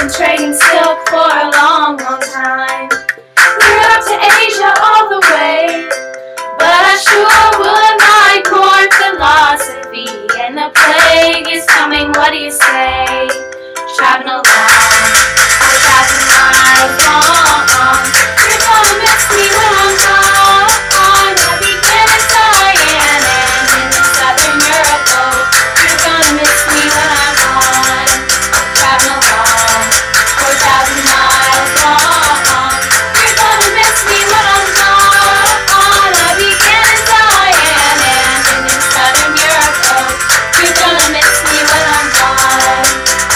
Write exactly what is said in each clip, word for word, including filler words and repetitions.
been trading silk for a long, long time. Europe to Asia all the way, but I sure would like more philosophy. And the plague is coming, what do you say? Traveling along, four thousand miles long. You're gonna miss me when I'm gone. I begin in Siam and in Southern Europe. Oh, you're gonna miss me when I'm gone. Traveling along, four thousand miles long. You're gonna miss me when I'm gone. I begin in Siam and in Southern Europe. Oh, you're gonna miss me when I'm gone.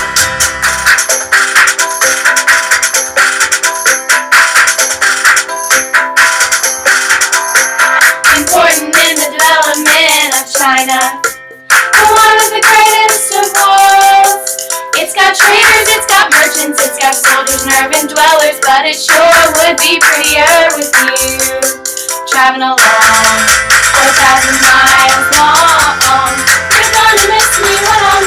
Important in the development of China, one of the greatest of worlds. It's got traders, it's got merchants, it's got soldiers and urban dwellers, but it sure would be prettier with you. Traveling along, four thousand miles long. You're gonna miss me when I'm